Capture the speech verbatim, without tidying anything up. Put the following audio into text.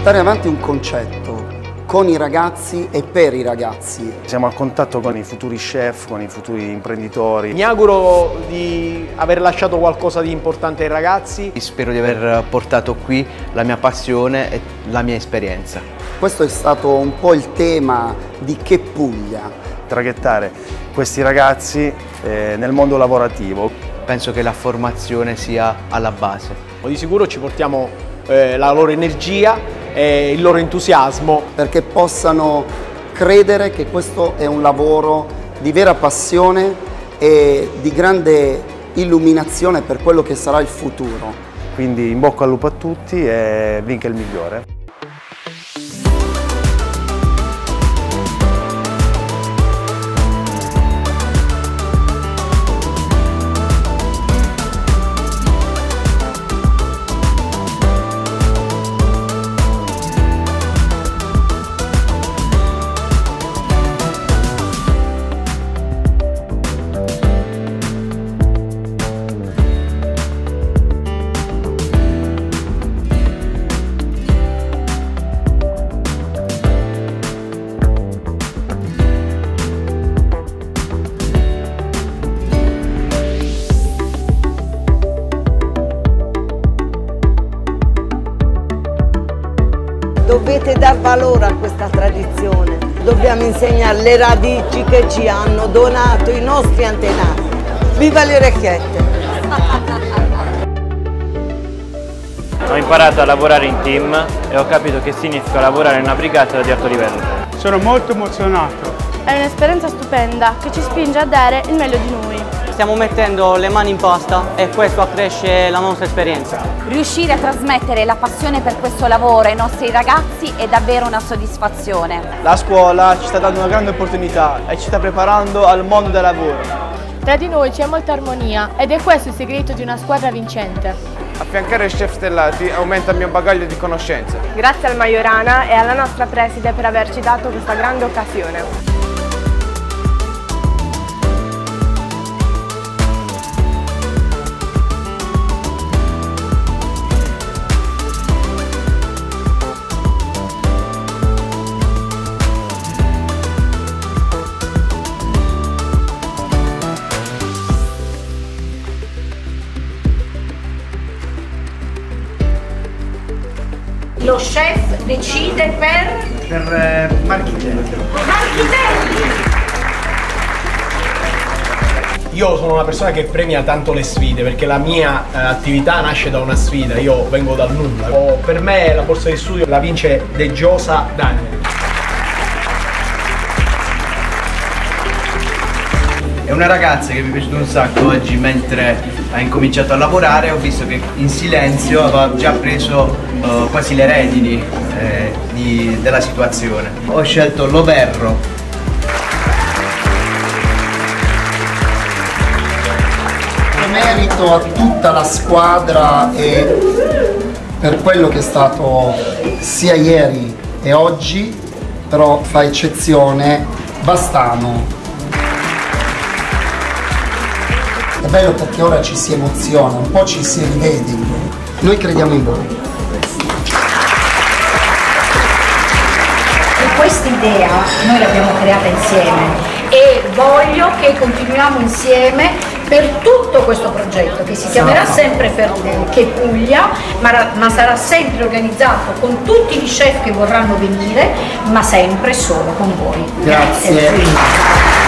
portare avanti un concetto con i ragazzi e per i ragazzi. Siamo a contatto con i futuri chef, con i futuri imprenditori. Mi auguro di aver lasciato qualcosa di importante ai ragazzi. Spero di aver portato qui la mia passione e la mia esperienza. Questo è stato un po' il tema di Che Puglia. Traghettare questi ragazzi eh, nel mondo lavorativo. Penso che la formazione sia alla base. Di sicuro ci portiamo eh, la loro energia e il loro entusiasmo, perché possano credere che questo è un lavoro di vera passione e di grande illuminazione per quello che sarà il futuro. Quindi in bocca al lupo a tutti e vinca il migliore. Dovete dar valore a questa tradizione, dobbiamo insegnare le radici che ci hanno donato i nostri antenati. Viva le orecchiette! Ho imparato a lavorare in team e ho capito che significa lavorare in una brigata di alto livello. Sono molto emozionato. È un'esperienza stupenda che ci spinge a dare il meglio di noi. Stiamo mettendo le mani in pasta e questo accresce la nostra esperienza. Riuscire a trasmettere la passione per questo lavoro ai nostri ragazzi è davvero una soddisfazione. La scuola ci sta dando una grande opportunità e ci sta preparando al mondo del lavoro. Tra di noi c'è molta armonia ed è questo il segreto di una squadra vincente. Affiancare chef stellati aumenta il mio bagaglio di conoscenze. Grazie al Majorana e alla nostra preside per averci dato questa grande occasione. Lo chef decide per... Per eh, Marchitelli. Marchitelli! Io sono una persona che premia tanto le sfide perché la mia eh, attività nasce da una sfida, io vengo dal nulla. Oh, per me la borsa di studio la vince De Giosa Daniel. È una ragazza che mi è piaciuta un sacco oggi mentre ha incominciato a lavorare, ho visto che in silenzio aveva già preso uh, quasi le redini eh, di, della situazione. Ho scelto Loverro. Merito a tutta la squadra e per quello che è stato sia ieri e oggi, però fa eccezione Bastano. È bello perché ora ci si emoziona, un po' ci si rivede in voi. Noi crediamo in voi. E questa idea noi l'abbiamo creata insieme e voglio che continuiamo insieme per tutto questo progetto che si chiamerà sempre per Che Puglia, ma, ma sarà sempre organizzato con tutti gli chef che vorranno venire, ma sempre solo con voi. Grazie. Grazie.